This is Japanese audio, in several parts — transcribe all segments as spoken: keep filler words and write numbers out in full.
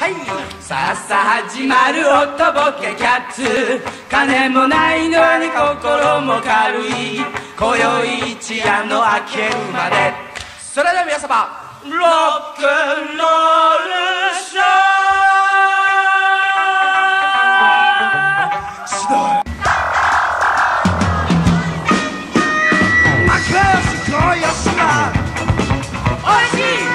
はいさあさあ始まるおとぼけキャッツ金もないのに心も軽い今宵一夜の明けるまでそれでは皆様ロックンロールショーしどい仲良し恋よしはおいしい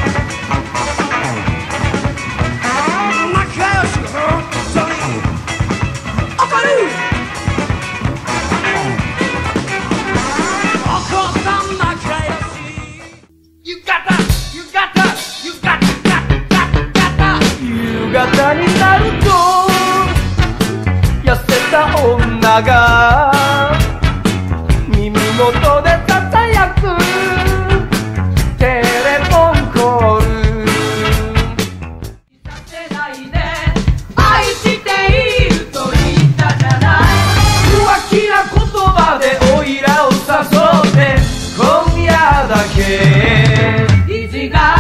女が耳元でささやくテレフォンコールさせないで愛していると言ったじゃない浮気な言葉でおいらを誘って今夜だけ意地が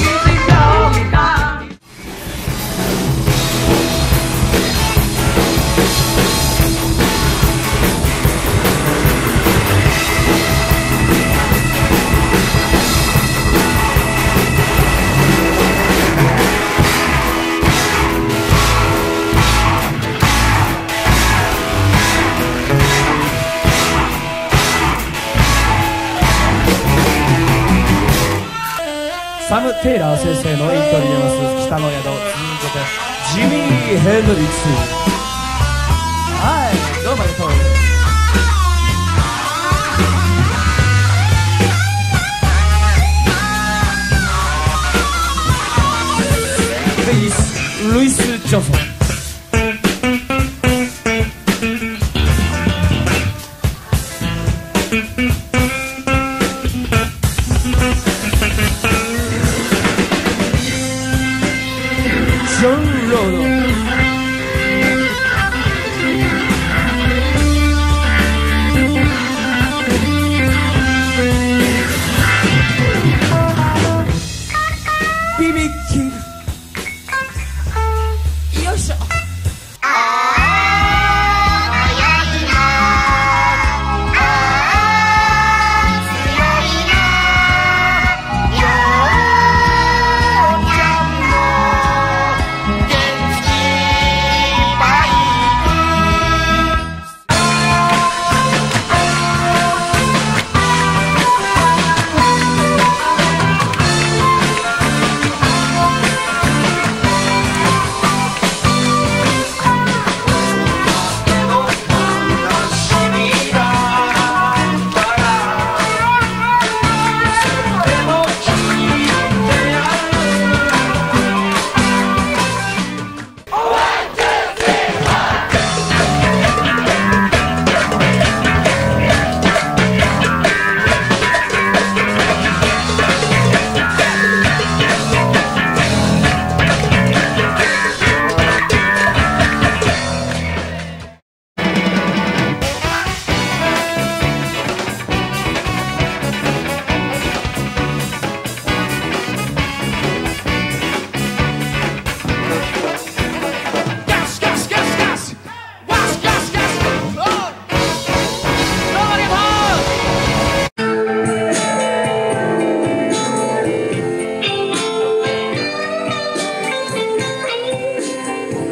サム・テイラー先生のイントリでます北の宿続けてジミー・ヘンドリックスはいどうもありがとうルイス・ジョンソンジョン・ロードビビキルよいしょ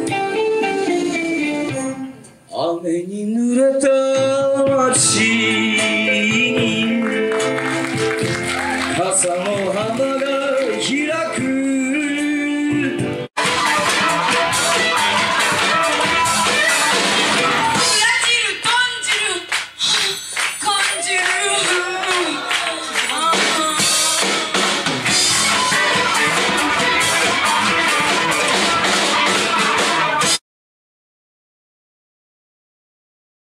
雨に濡れた街